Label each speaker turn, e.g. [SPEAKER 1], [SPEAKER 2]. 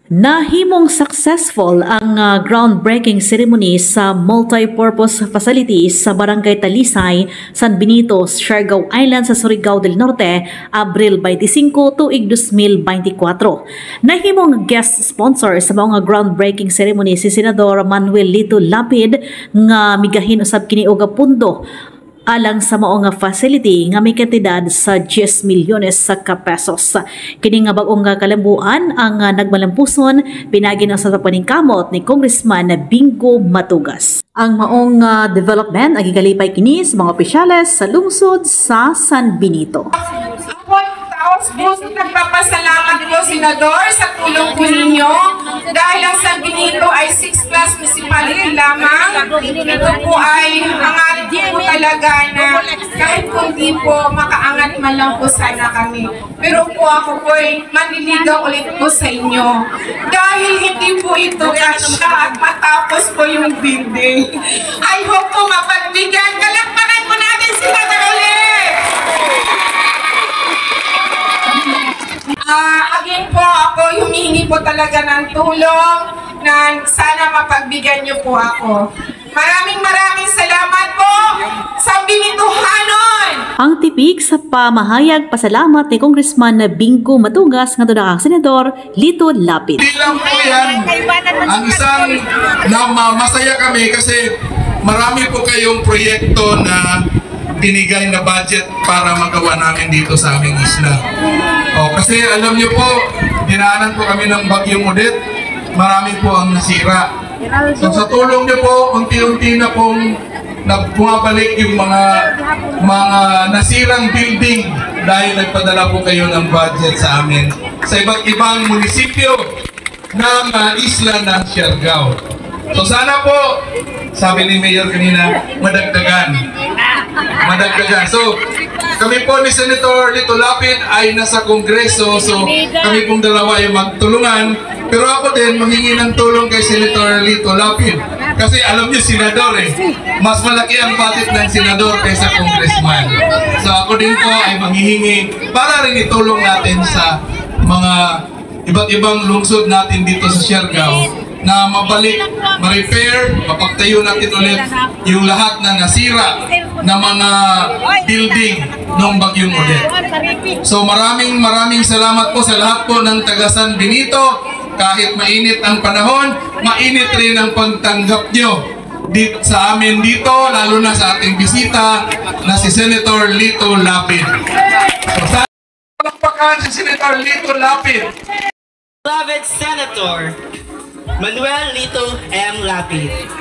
[SPEAKER 1] Nahimong successful ang groundbreaking ceremony sa multi-purpose facility sa Barangay Talisay, San Benito, Siargao Island sa Surigao del Norte, Abril 25, tuig 2024. Nahimong guest sponsor sa mga groundbreaking ceremony si Senador Manuel Lito Lapid nga migahin usab kini og pundo alang sa mao nga facility nga may kantidad sa 10 milyones sa pesos. Kini nga bag-ong kalambuan ang nagmalampuson pinagi na sa paningkamot ni Congressman Bingo Matugas. Ang maong development ang gikalipay kini sa mga opisyales sa lungsod sa San Benito.
[SPEAKER 2] Puso nagpapasalamat po, Senador, sa tulong po ninyo dahil ang San Benito ay 6+ municipality lamang. Ito po ay angat po talaga na kahit kung di po makaangat man lang po sana kami. Pero po ako po ay manliligaw ulit po sa inyo dahil hindi po ito kasya at matapos po yung building. I hope po mapagbigyan. Kalakpakan po natin sila na ulit! Again po, ako humihingi po talaga ng tulong na sana mapagbigyan niyo po ako. Maraming salamat po sa Benitohanon!
[SPEAKER 1] Ang tipik sa pamahayag pasalamat ni Congressman Bingo Matugas nga tunang Senador Lito Lapid.
[SPEAKER 3] Hindi lang po yan ang isang masaya kami kasi marami po kayong proyekto na binigay na budget para magawa namin dito sa aming isla. Kasi alam niyo po, dinaanan po kami ng Bagyong Odette, marami po ang nasira. So sa tulong niyo po, unti-unti na pong bumabalik yung mga nasirang building dahil nagpadala po kayo ng budget sa amin sa iba't ibang munisipyo ng isla ng Siargao. So sana po, sabi ni Mayor kanina, madagdagan. So, kami po ni Senator Lito Lapid ay nasa Kongreso, so kami pong dalawa ay magtulungan. Pero ako din, manghingi ng tulong kay Senator Lito Lapid. Kasi alam niyo, senador mas malaki ang budget ng senador kaysa congressman. So ako din po ay manghihingi para rin itulong natin sa mga iba't ibang lungsod natin dito sa Siargao na mabalik, ma-repair, mapagtayo natin ulit yung lahat na nasira na mga building ng Bagyong Odette. So maraming salamat po sa lahat po ng taga San Benito. Kahit mainit ang panahon, mainit rin ang pagtanggap nyo dito sa amin dito, lalo na sa ating bisita na si Senator Lito Lapid. So sa palakpakan si Senator Lito Lapid.
[SPEAKER 4] Beloved Senator Manuel Lito M. Lapid.